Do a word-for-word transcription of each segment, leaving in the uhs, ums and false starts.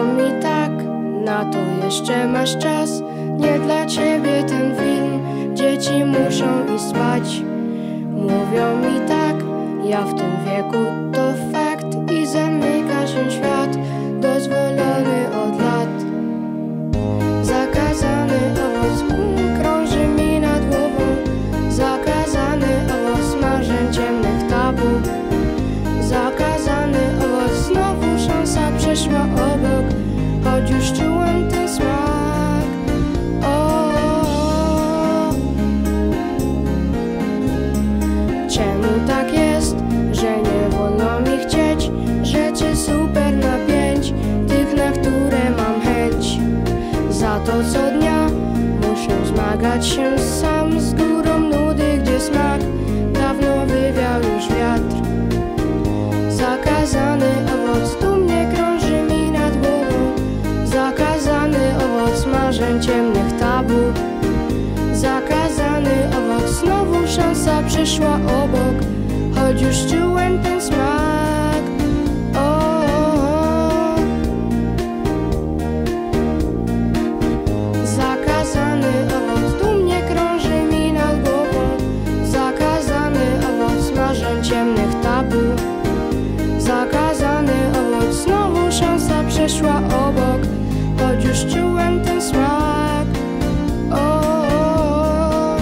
Mówią mi tak, na to jeszcze masz czas. Nie dla ciebie ten film, dzieci muszą iść spać. Mówią mi tak, ja w tym wieku to fakt. I zamyka się świat, dozwolony od lat. Zakazany owoc krąży mi nad głową. Zakazany owoc marzeń ciemnych tabu. Zakazany owoc, znowu szansa przeszła obok. Choć już czułem ten smak. O, czemu tak jest, że nie wolno mi chcieć rzeczy super na pięć, tych, na które mam chęć? Za to co dnia muszę zmagać się sam z górą nudy, gdzie smak dawno wywiał już wiatr. Zakazany owoc dumnie krąży mi nad głową. Zakazany owoc marzeń ciemnych tabu. Zakazany owoc, znowu szansa przyszła obok. Choć już czułem ten smak. O, o, o. Zakazany owoc dumnie krąży mi nad głową. Zakazany owoc marzeń ciemnych tabu. Zakazany owoc, znowu szansa przeszła obok. Choć już czułem ten smak. O, o, o.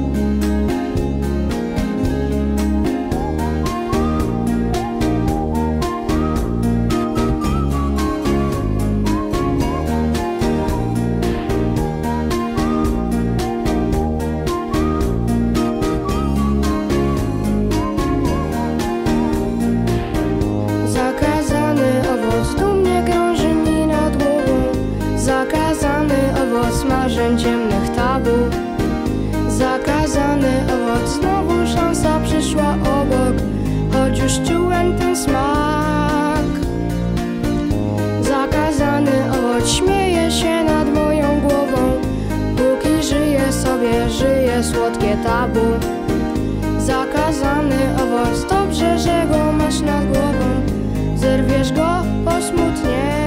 Zakazany owoc dumnie krąży mi nad głową. Zakazany owoc marzeń ciemnych tabu. Zakazany owoc, znowu szansa przyszła obok. Choć już czułem ten smak. Zakazany owoc śmieje się nad moją głową. Póki żyję sobie, żyje słodkie tabu. Zakazany owoc, dobrze, że go masz nad głową. Zerwiesz go posmutnie.